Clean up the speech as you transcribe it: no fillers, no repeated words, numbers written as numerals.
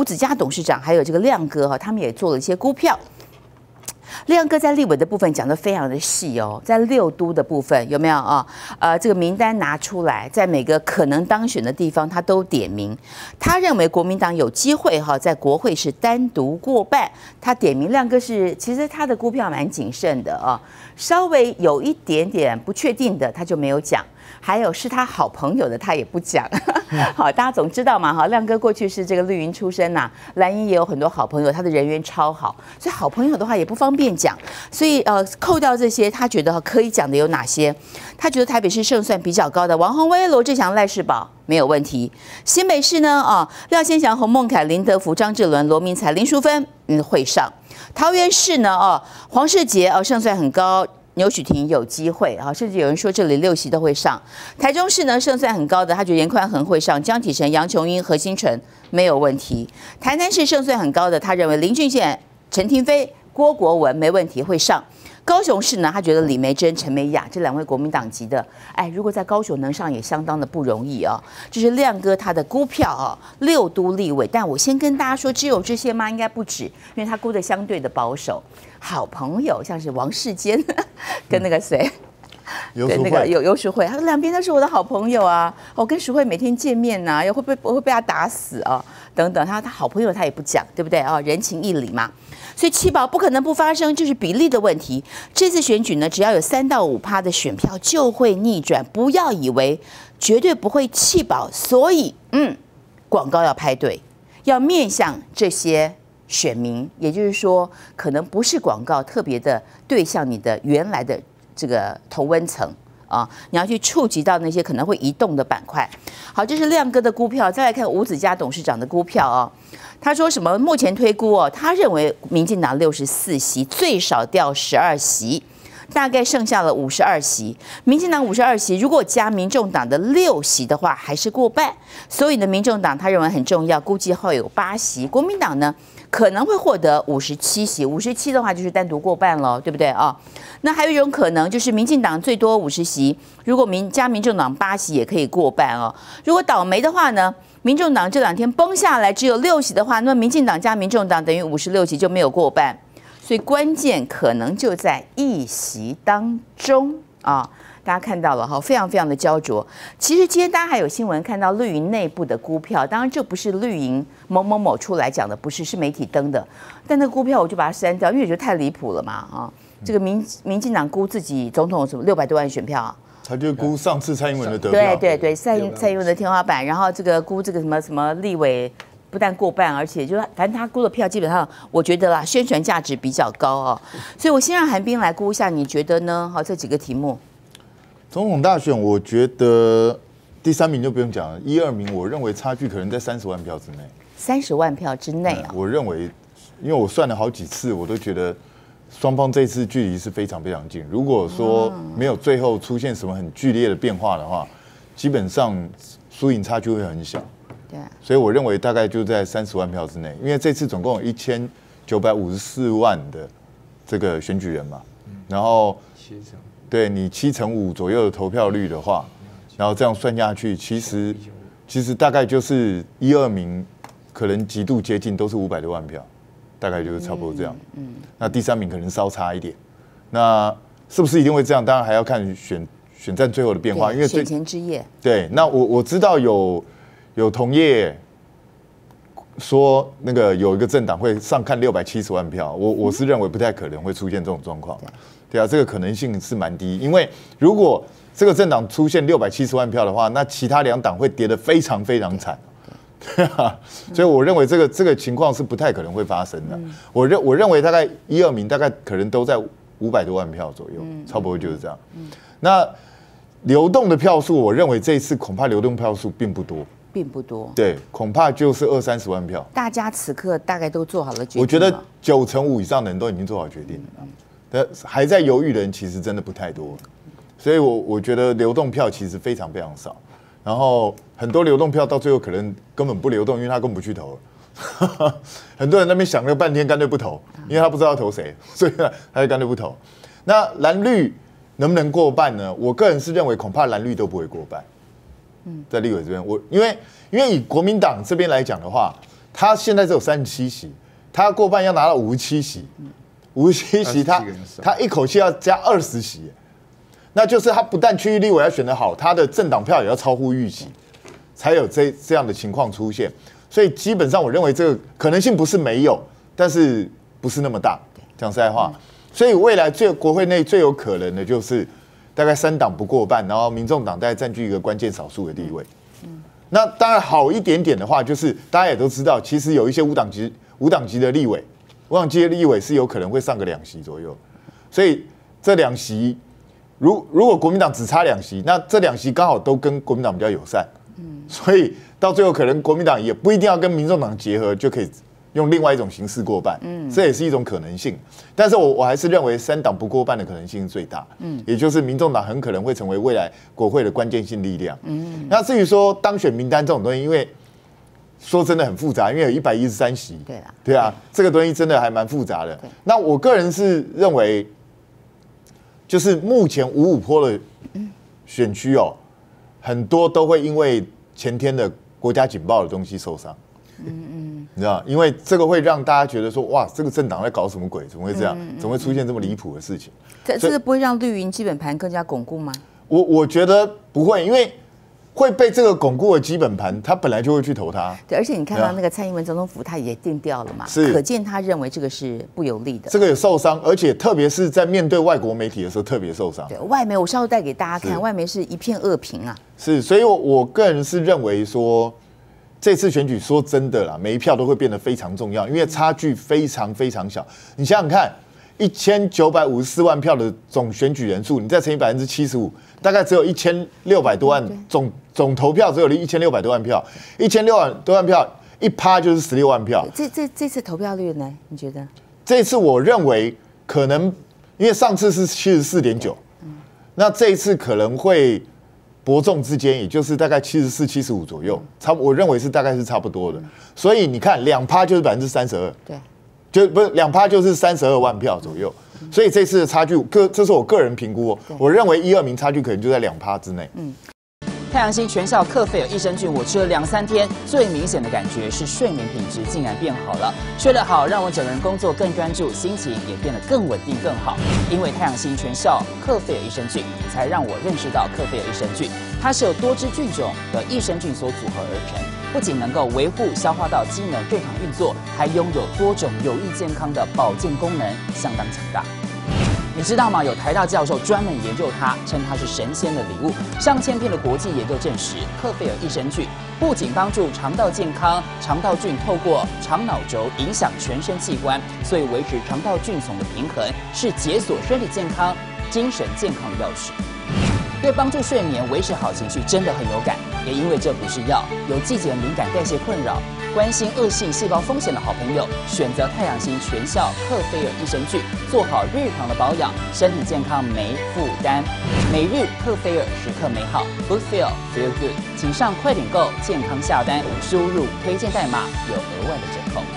子嘉董事长还有这个亮哥他们也做了一些估票。亮哥在立委的部分讲得非常的细哦，在6都的部分有没有啊？这个名单拿出来，在每个可能当选的地方，他都点名。他认为国民党有机会在国会是单独过半。他点名亮哥是，其实他的估票蛮谨慎的啊，稍微有一点点不确定的，他就没有讲。还有是他好朋友的，他也不讲。好，大家总知道嘛，亮哥过去是这个绿营出身呐，蓝营也有很多好朋友，他的人缘超好，所以好朋友的话也不方便讲。所以扣掉这些，他觉得可以讲的有哪些？他觉得台北市胜算比较高的王宏威、罗志祥、赖世宝没有问题。新北市呢，廖先祥、洪孟凯、林德福、张志伦、罗明才、林淑芬会上。桃园市呢，黄世杰胜算很高。牛许婷有机会甚至有人说这里6席都会上。台中市呢胜算很高的，他觉得严宽恒会上，江启臣、杨琼英、何新纯没有问题。台南市胜算很高的，他认为林俊宪、陈亭妃、郭国文没问题会上。高雄市呢，他觉得李梅珍、陈美雅这2位国民党籍的，如果在高雄能上也相当的不容易啊。这是亮哥他的估票6都立委，但我先跟大家说，只有这些吗？应该不止，因为他估的相对的保守。好朋友像是王世坚跟那个谁。跟那个游淑慧，他说2边都是我的好朋友啊，我跟淑慧每天见面呐，又会被他打死啊，等等，他好朋友他也不讲，对不对啊？人情义理嘛，所以七保不可能不发生，就是比例的问题。这次选举呢，只要有3到5%的选票就会逆转，不要以为绝对不会弃保，所以广告要拍对，要面向这些选民，也就是说，可能不是广告特别的对象你的原来的这个同温层啊，你要去触及到那些可能会移动的板块。好，这是亮哥的估票，再来看吴子嘉董事长的估票啊。他说什么？目前推估他认为民进党64席最少掉12席，大概剩下了52席。民进党52席，如果加民众党的6席的话，还是过半。所以呢，民众党他认为很重要，估计会有8席。国民党呢，可能会获得57席，57的话就是单独过半了，对不对啊？那还有一种可能就是民进党最多50席，如果加民众党8席也可以过半哦。如果倒霉的话呢，民众党这2天崩下来只有6席的话，那民进党加民众党等于56席就没有过半，所以关键可能就在1席当中啊。大家看到了哈，非常非常的焦灼。其实今天大家还有新闻看到绿营内部的估票，当然这不是绿营某某某出来讲的，不是，是媒体登的。但那个估票我就把它删掉，因为我觉得太离谱了嘛啊！这个民进党估自己总统什么600多万选票， 他就估上次蔡英文的得票， 对，蔡英文的天花板，然后这个估这个什么立委不但过半，而且就反正他估的票基本上我觉得啦，宣传价值比较高哦。所以我先让韩冰来估一下，你觉得呢？好，这几个题目。 总统大选，我觉得第3名就不用讲了，1、2名我认为差距可能在30万票之内。 30万票之内啊？ 我认为，因为我算了好几次，我都觉得双方这次距离是非常非常近。如果说没有最后出现什么很剧烈的变化的话，基本上输赢差距会很小。 对， 所以我认为大概就在30万票之内，因为这次总共有1954万的这个选举人嘛，然后对你7%左右的投票率的话，然后这样算下去，其实大概就是1、2名可能极度接近，都是500多万票，大概就是差不多这样。那第3名可能稍差一点，那是不是一定会这样？当然还要看选战最后的变化，因为选前之夜。 对，那我知道有同业说那个有一个政党会上看670万票，我是认为不太可能会出现这种状况。对啊，这个可能性是蛮低，因为如果这个政党出现670万票的话，那其他2党会跌得非常非常惨。对啊，所以我认为这个情况是不太可能会发生的。我认为大概1、2名大概可能都在500多万票左右，差不多就是这样。那流动的票数，我认为这一次恐怕流动票数并不多。对，恐怕就是20-30万票。 大家此刻大概都做好了决定。 我觉得95%以上的人都已经做好决定了。但还在犹豫的人其实真的不太多，所以我觉得流动票其实非常非常少，然后很多流动票到最后可能根本不流动，因为他根本不去投了。很多人那边想了半天，干脆不投，因为他不知道要投谁，所以他就干脆不投。那蓝绿能不能过半呢？我个人是认为恐怕蓝绿都不会过半。在立委这边，因为以国民党这边来讲的话， 他现在只有37席，他要过半要拿到57席，57席他一口气要加20席，那就是他不但区域立委要选得好，他的政党票也要超乎预期，才有这样的情况出现。所以基本上我认为这个可能性不是没有，但是不是那么大。讲实在话，所以未来国会内最有可能的就是大概3党不过半，然后民众党大概占据一个关键少数的地位。那当然好一点点的话，就是大家也都知道，其实有一些无党籍的立委，无党籍的立委是有可能会上个2席左右。所以这2席，如果国民党只差2席，那这2席刚好都跟国民党比较友善，所以到最后可能国民党也不一定要跟民众党结合，就可以用另外一种形式过半，这也是一种可能性。但是我还是认为3党不过半的可能性是最大，也就是民众党很可能会成为未来国会的关键性力量。那至于说当选名单这种东西，因为说真的很复杂，因为有113席，对啊，这个东西真的还蛮复杂的。那我个人是认为，就是目前55波的选区哦，很多都会因为前天的国家警报的东西受伤。你知道，因为这个会让大家觉得说，哇，这个政党在搞什么鬼？怎么会这样？怎么会出现这么离谱的事情？ 这个不会让绿营基本盘更加巩固吗？ 我觉得不会，因为会被这个巩固的基本盘，他本来就会去投他。 对，而且你看到那个蔡英文总统府，他也定调了嘛，可见他认为这个是不有利的。 这个也受伤，而且特别是在面对外国媒体的时候特别受伤。 对，外媒我稍后带给大家看，外媒是一片恶评啊。 是，所以我个人是认为说，这次选举说真的啦，每一票都会变得非常重要，因为差距非常非常小。你想想看，1954万票的总选举人数，你再乘以75%，大概只有1600多万总投票只有1600多万票，1600多万票1%就是16万票。 这次投票率呢？你觉得？ 这次我认为可能，因为上次是74.9%，那这一次可能会伯仲之间，也就是大概74、75左右，我认为大概是差不多的。所以你看，2%就是32%，对，就不是2%就是32万票左右。所以这次的差距，这是我个人评估，我认为1、2名差距可能就在2%之内。 太阳星全效克菲尔益生菌，我吃了2、3天，最明显的感觉是睡眠品质竟然变好了。睡得好，让我整个人工作更专注，心情也变得更稳定、更好。因为太阳星全效克菲尔益生菌，才让我认识到克菲尔益生菌，它是由多支菌种的益生菌所组合而成，不仅能够维护消化道机能正常运作，还拥有多种有益健康的保健功能，相当强大。你知道吗？有台大教授专门研究它，称它是神仙的礼物。上千篇的国际研究证实，克菲尔益生菌不仅帮助肠道健康，肠道菌透过肠脑轴影响全身器官，所以维持肠道菌丛的平衡是解锁身体健康、精神健康的钥匙。对帮助睡眠、维持好情绪真的很有感。也因为这不是药，有季节敏感、代谢困扰、关心恶性细胞风险的好朋友，选择太阳星全效克菲尔益生菌，做好日常的保养，身体健康没负担。每日克菲尔，时刻美好 ，Good Feel Feel Good， 请上快点购健康下单，输入推荐代码有额外的折扣。